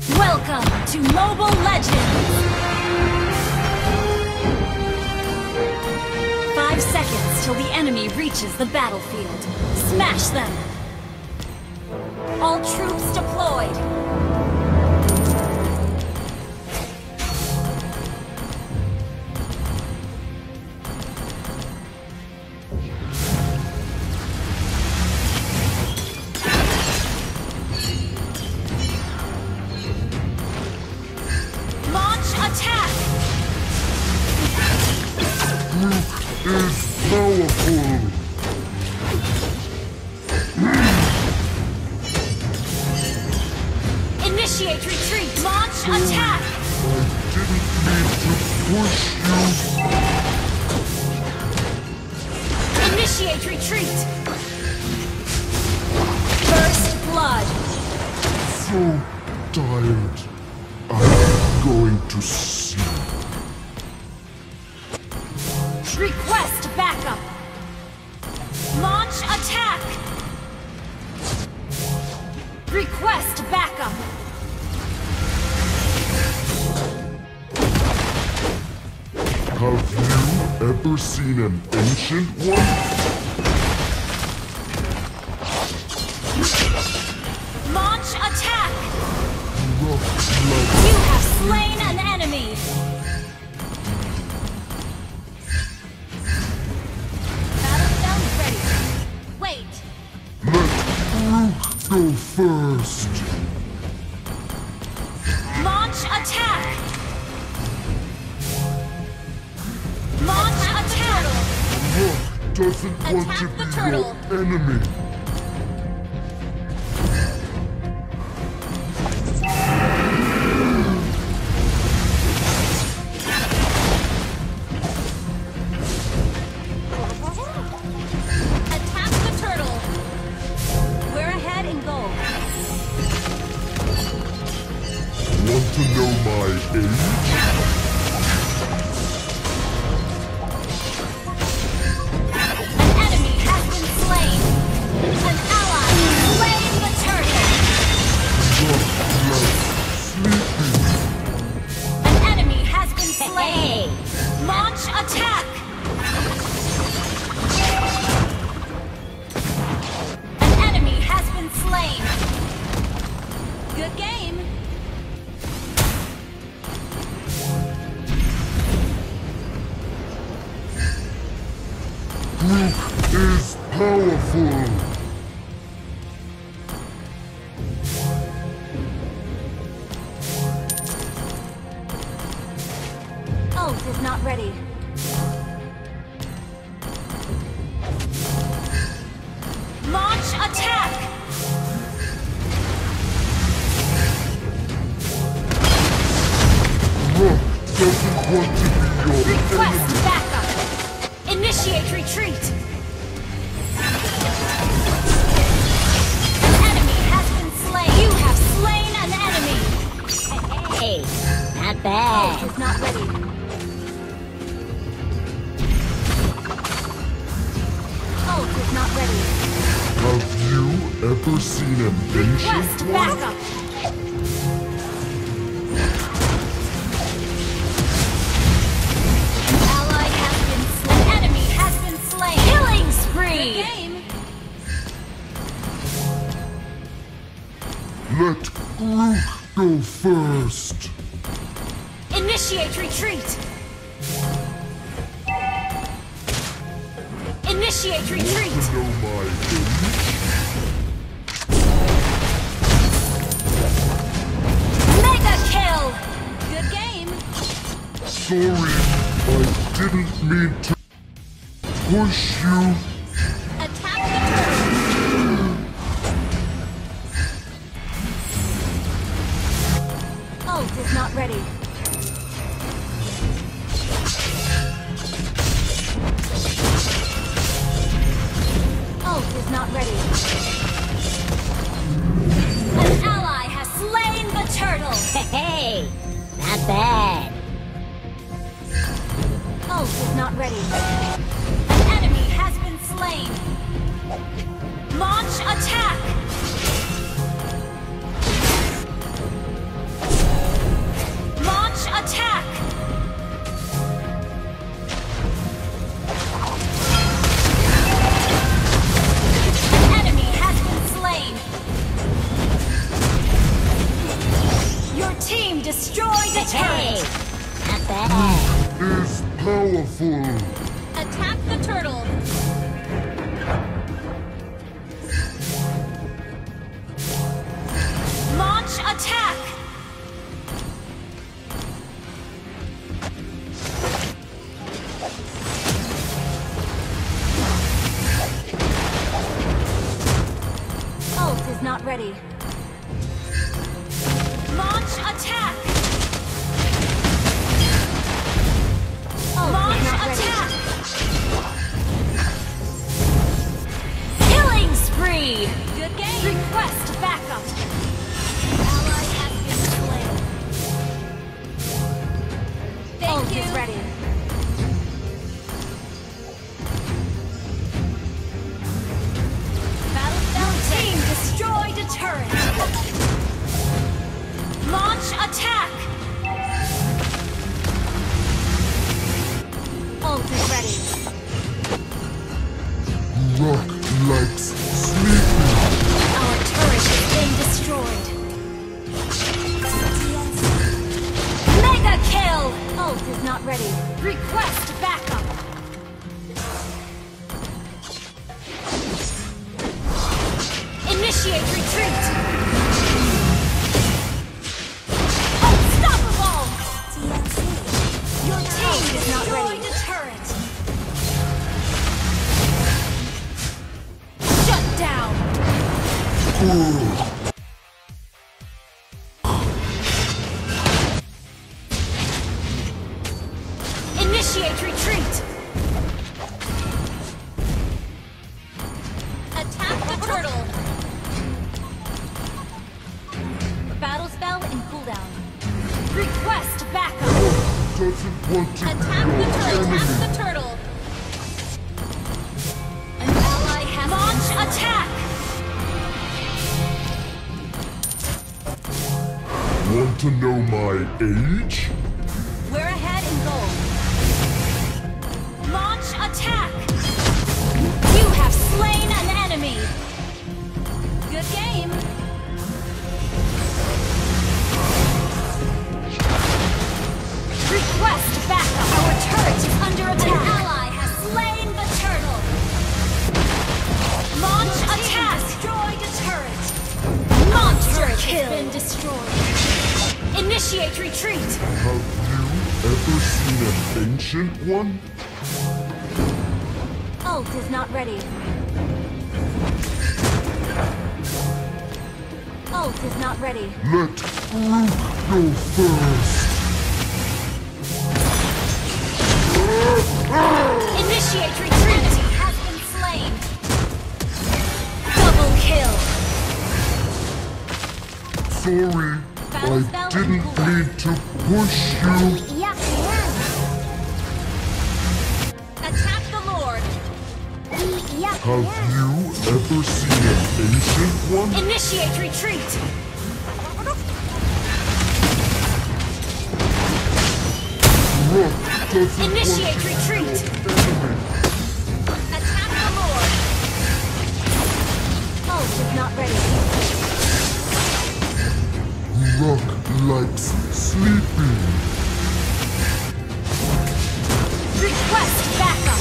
Welcome to Mobile Legends! 5 seconds till the enemy reaches the battlefield. Smash them! All troops deployed! Powerful! Initiate retreat! Launch attack! I didn't mean to push you! Initiate retreat! First blood! So tired. I'm going to sleep. Request backup! Launch attack! Request backup! Have you ever seen an ancient one? Launch attack! Rough blood. You have slain an enemy! Go first! Launch attack! Launch attack! Rook doesn't want Attack to the be turtle. your enemy. Want to know my age? An enemy has been slain! An ally has slain the turtle! Sleeping. An enemy has been slain! Launch attack! An enemy has been slain! Good game! Groot is powerful. Ult is not ready. Launch attack! Rook doesn't want to be your Request enemy. backup! Initiate retreat! An enemy has been slain! You have slain an enemy! Hey, not bad. Ult is not ready. Ult is not ready. Have you ever seen an Request ancient one? backup! Ally has been slain. Enemy has been slain. Killing spree! Let Groot go first. Initiate retreat! Initiate retreat! To know my age? Mega kill! Good game! Sorry, I didn't mean to push you. Attack the turtle! Ult is not ready. Ult is not ready. An ally has slain the turtle! Hey, not bad. Ult is not ready. An enemy has been slain. Launch attack! destroyed a Hey, turret! not bad. Is powerful. Attack the turtle! Launch attack! Ult is not ready. Launch attack! Launch attack! Killing spree! Good game! Request backup! Ally has been slain. Thank you. Is ready. Battlefield team destroyed a turret. Launch attack! Ult is ready. Rock likes sleeping. Our turret is being destroyed. Mega kill! Ult is not ready. Request backup. Initiate retreat. Unstoppable! Your team is not ready. The turret. Shut down. Initiate retreat. Attack the turtle. Battle spell in cooldown. Request backup. Doesn't want to Attack be the your turtle. enemy. Attack the turtle. An ally has launch attack. Want to know my age? We're ahead in goal. Launch attack. You have slain an enemy. Good game. Request backup. Our turret is under attack. An ally has slain the turtle. Launch attack. Destroyed a turret. Monster kill. Has been destroyed. Initiate retreat. Have you ever seen an ancient one? Ult is not ready. Ult is not ready. Let Groot go first. Initiate retreat. Has been slain. Double kill. Sorry, I didn't mean to push you. Yuck, Attack the Lord. yuck. Have you ever seen an ancient one? Initiate retreat. Rock doesn't Initiate want retreat. to be your enemy. Attack the Lord. Ult is not ready. Rock likes sleeping. Request backup.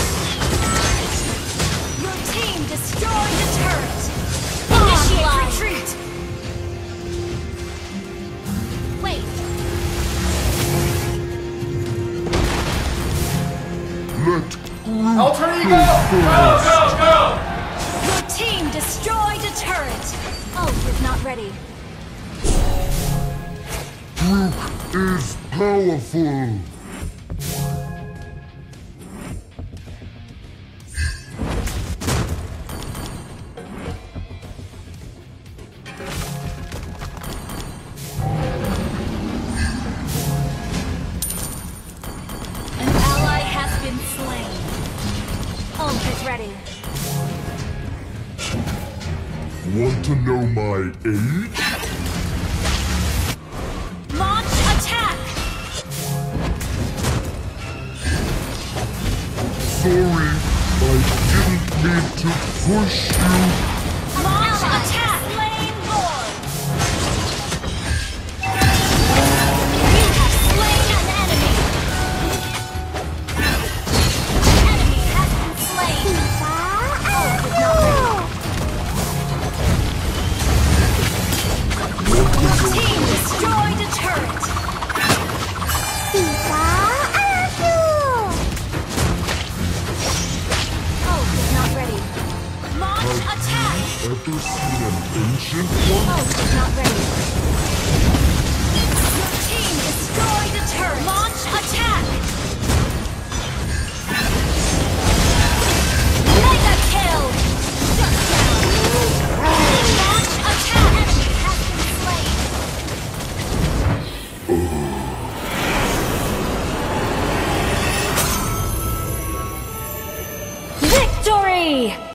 Your team destroyed the turret. Initiate retreat. Wait. Let Groot Alter go ego! first. Go! Your team destroyed a turret. Ult is not ready. Groot is powerful. An ally has been slain. Ult is ready. Want to know my age? Launch attack. Sorry, I didn't mean to push you. Launch attack. Slain Lord. Victory!